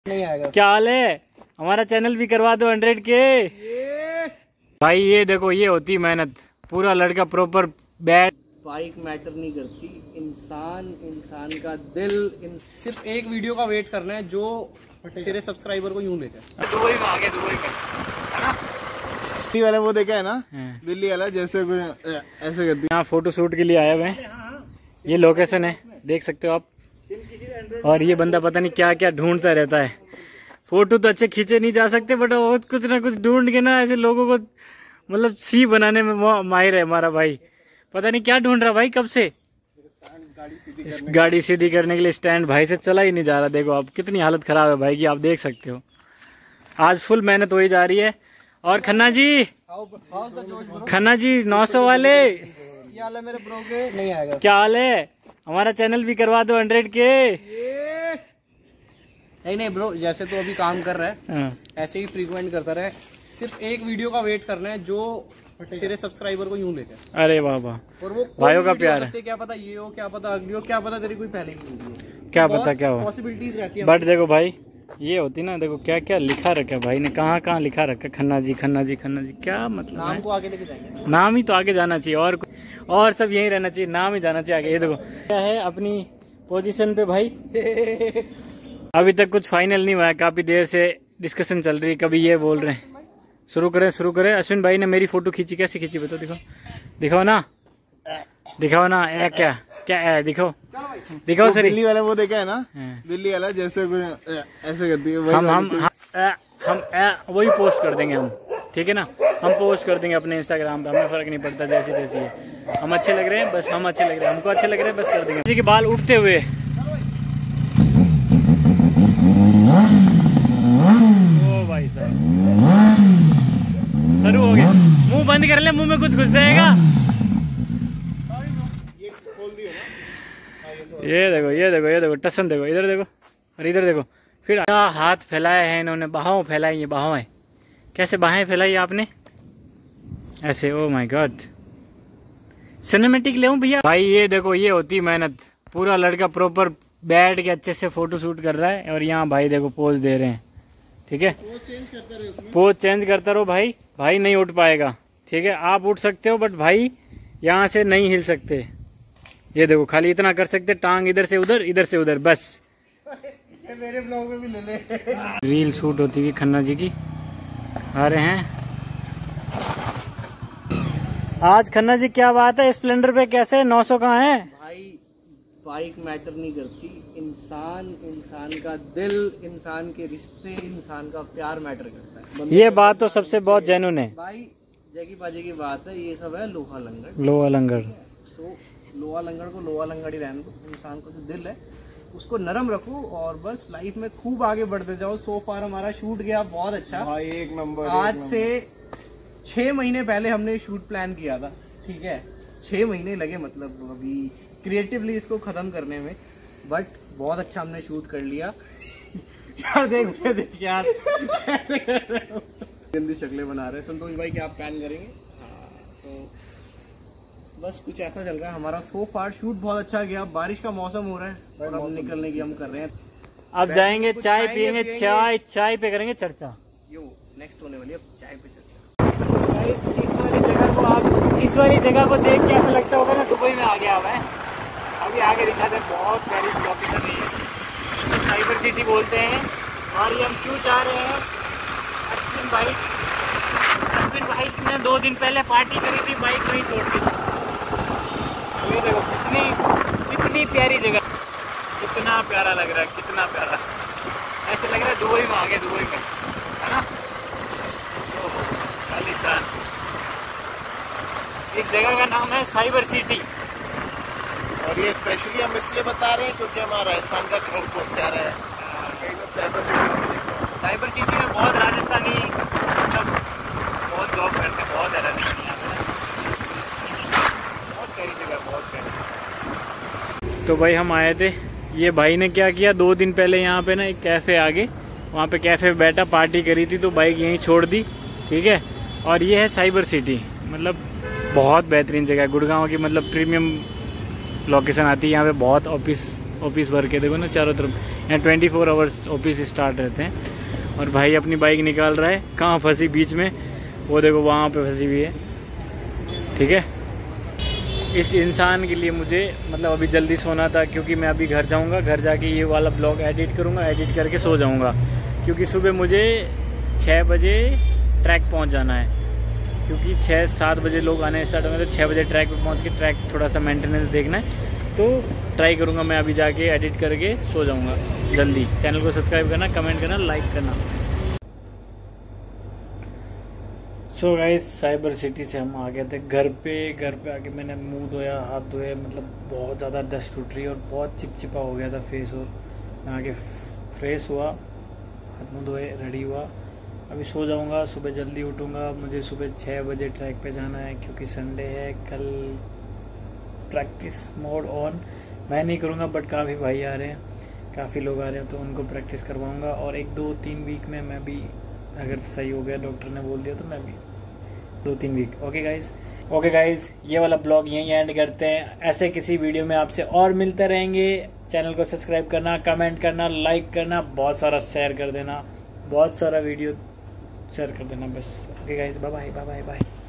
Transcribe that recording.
नहीं आएगा। क्या हाल है? हमारा चैनल भी करवा दो 100 के। भाई ये देखो, ये होती मेहनत, पूरा लड़का प्रॉपर बैठ। बाइक मैटर नहीं करती, इंसान का दिल। सिर्फ एक वीडियो का वेट करना है जो तेरे सब्सक्राइबर को यूं लेकर दुबई में आ गए, दुबई में, है ना? दिल्ली वाला वो देखा है ना, दिल्ली वाला जैसे ऐसे करती। यहाँ फोटो शूट के लिए आया हुए हैं, ये लोकेशन है, देख सकते हो आप। और ये बंदा पता नहीं क्या क्या ढूंढता रहता है। फोटो तो अच्छे खींचे नहीं जा सकते, बट बहुत कुछ ना कुछ ढूंढ के ना ऐसे लोगों को मतलब सी बनाने में माहिर है हमारा भाई। पता नहीं क्या ढूंढ रहा भाई कब से। गाड़ी सीधी करने के लिए स्टैंड भाई से चला ही नहीं जा रहा। देखो आप, कितनी हालत खराब है भाई की, आप देख सकते हो। आज फुल मेहनत हो ही जा रही है। और खन्ना जी 900 वाले, मेरे ब्रो के नहीं आएगा। क्या हाल है? हमारा चैनल भी करवा दो 100 के। नहीं ब्रो, जैसे तो अभी काम कर रहा है ऐसे ही फ्रीक्वेंट करता रहे। सिर्फ एक वीडियो का वेट करना है जो तेरे सब्सक्राइबर को यूं लेकर। अरे वाह वाह, और वो भाइयों का प्यार है। क्या पता ये हो, क्या पता अगली हो, क्या पता तेरी कोई पहले की वीडियो, क्या पता क्या हो, पॉसिबिलिटीज रहती है। बट देखो भाई, ये होती ना, देखो क्या क्या लिखा रखा है भाई ने, कहाँ कहाँ लिखा रखा है। खन्ना जी खन्ना जी खन्ना जी, क्या मतलब नाम है? को आगे लेके जाएंगे। नाम ही तो आगे जाना चाहिए, और सब यही रहना चाहिए, नाम ही जाना चाहिए आगे। ये देखो क्या है अपनी पोजीशन पे भाई। अभी तक कुछ फाइनल नहीं हुआ है, काफी देर से डिस्कशन चल रही है। कभी ये बोल रहे हैं शुरू करें। अश्विन भाई ने मेरी फोटो खींची, कैसे खींची बताओ? दिखाओ ना ए, क्या है? दिखाओ सर। दिल्ली वाला वो देखा है ना, दिल्ली वाला जैसे ऐसे करती है। हम वही पोस्ट कर देंगे हम, ठीक है ना? हम पोस्ट कर देंगे अपने इंस्टाग्राम पे, हमें फर्क नहीं पड़ता जैसी तैसी है। हम अच्छे लग रहे हैं बस, हम अच्छे लग रहे हैं, हमको अच्छे लग रहे हैं बस, कर देंगे। के बाल उठते हुए, ओ भाई साहब शुरू हो गया। मुंह बंद कर ले, मुंह में कुछ घुस जाएगा। ये देखो टसन देखो, इधर देखो और इधर देखो। फिर हाथ फैलाए हैं इन्होंने, बाहों फैलाई, ये बाहों है। कैसे बाहें फैलाई आपने ऐसे? ओ माय गॉड, सिनेमैटिक ले भैया। भाई ये देखो, ये होती मेहनत, पूरा लड़का प्रॉपर बैठ के अच्छे से फोटो शूट कर रहा है। और यहाँ भाई देखो पोज दे रहे हैं, ठीक है? पोज चेंज करता रहो भाई, भाई नहीं उठ पाएगा, ठीक है? आप उठ सकते हो बट भाई यहाँ से नहीं हिल सकते। ये देखो खाली इतना कर सकते, टांग इधर से उधर बस। मेरे ब्लॉग में भी ले ले। रील शूट होती हुई खन्ना जी की आ रहे हैं आज। खन्ना जी क्या बात है, स्प्लेंडर पे कैसे 900 कहाँ है? भाई बाइक मैटर नहीं करती, इंसान का दिल, इंसान के रिश्ते, इंसान का प्यार मैटर करता है। ये बात तो सबसे बहुत जेन्युइन है भाई। जगी पाजी की बात है, ये सब है लोहा लंगड़। सो लोहा लंगड़ को लोहा लंगड़ ही रहने दो। इंसान को जो दिल है उसको नरम रखो और बस लाइफ में खूब आगे बढ़ते जाओ। सो फार हमारा शूट गया बहुत अच्छा भाई, एक नंबर। आज से 6 महीने पहले हमने शूट प्लान किया था, ठीक है? 6 महीने लगे मतलब अभी क्रिएटिवली इसको खत्म करने में, बट बहुत अच्छा हमने शूट कर लिया। यार देख यार कैसे कर रहे हो, गंदी शक्लें बना रहे हैं। संतोष भाई क्या आप प्लान करेंगे? हाँ, सो बस कुछ ऐसा चल रहा है हमारा। सो फार शूट बहुत अच्छा गया। बारिश का मौसम हो रहा है और अब निकलने की हम कर रहे हैं। अब जाएंगे चाय पियेंगे, चाय पे करेंगे चर्चा। यो नेक्स्ट होने वाली है चाय पे चर्चा। इस वाली जगह को देख के ऐसा लगता होगा ना दुबई में आ गया हुआ है। अभी आगे दिखाते हैं, बहुत प्यारी लोकेशन है ये, साइबर सिटी बोलते हैं। और ये हम क्यों जा रहे हैं? अश्विन भाई ने 2 दिन पहले पार्टी करी थी, बाइक वहीं छोड़ दी। तो ये देखो कितनी प्यारी जगह, कितना प्यारा लग रहा है, कितना प्यारा। ऐसे लग रहा है दुबई में आ गए, दुबई में, है ना? खालिस्तान। इस जगह का नाम है साइबर सिटी। और ये स्पेशली हम इसलिए बता रहे हैं क्योंकि हमारा राजस्थान का क्राउड बहुत प्यारा है। कई लोग साइबर सिटी में बहुत राजस्थानी मतलब बहुत जॉब करते हैं, बहुत है राजस्थानी यहाँ पे, बहुत प्यारी जगह, बहुत प्यारी। तो भाई हम आए थे, ये भाई ने क्या किया, 2 दिन पहले यहाँ पे ना एक कैफ़े आगे, वहाँ पे कैफ़े पे बैठा, पार्टी करी थी तो बाइक यहीं छोड़ दी, ठीक है? और ये है साइबर सिटी, मतलब बहुत बेहतरीन जगह है, गुड़गांव की मतलब प्रीमियम लोकेशन आती है यहाँ पे। बहुत ऑफिस वर्क है, देखो ना चारों तरफ। यहाँ 24 आवर्स ऑफिस स्टार्ट रहते हैं। और भाई अपनी बाइक निकाल रहा है, कहाँ फंसी बीच में, वो देखो वहाँ पे फंसी हुई है। ठीक है, इस इंसान के लिए मुझे मतलब अभी जल्दी सोना था, क्योंकि मैं अभी घर जाऊंगा, घर जाके ये वाला ब्लॉग एडिट करूंगा, एडिट करके सो जाऊंगा, क्योंकि सुबह मुझे 6 बजे ट्रैक पहुंच जाना है, क्योंकि 6-7 बजे लोग आने स्टार्ट होंगे, तो 6 बजे ट्रैक पे पहुंच के ट्रैक थोड़ा सा मेंटेनेंस देखना है। तो ट्राई करूंगा मैं अभी जाके एडिट करके सो जाऊँगा जल्दी। चैनल को सब्सक्राइब करना, कमेंट करना, लाइक करना। सो गाइस, साइबर सिटी से हम आ गए थे घर पे आके मैंने मुंह धोया, हाथ धोए, मतलब बहुत ज़्यादा डस्ट उठ रही है और बहुत चिपचिपा हो गया था फेस। और मैं आके फ्रेश हुआ, हाथ मुंह धोए, रेडी हुआ, अभी सो जाऊंगा। सुबह जल्दी उठूंगा, मुझे सुबह 6 बजे ट्रैक पे जाना है, क्योंकि संडे है। कल प्रैक्टिस मोड ऑन मैं नहीं करूँगा, बट काफ़ी भाई आ रहे हैं, काफ़ी लोग आ रहे हैं, तो उनको प्रैक्टिस करवाऊँगा। और 1-2-3 वीक में मैं भी, अगर सही हो गया, डॉक्टर ने बोल दिया, तो मैं भी 2-3 वीक। ओके गाइज, ये वाला ब्लॉग यहीं एंड करते हैं। ऐसे किसी वीडियो में आपसे और मिलते रहेंगे। चैनल को सब्सक्राइब करना, कमेंट करना, लाइक करना, बहुत सारा शेयर कर देना, बहुत सारा वीडियो शेयर कर देना बस। Okay guys, bye bye bye bye bye.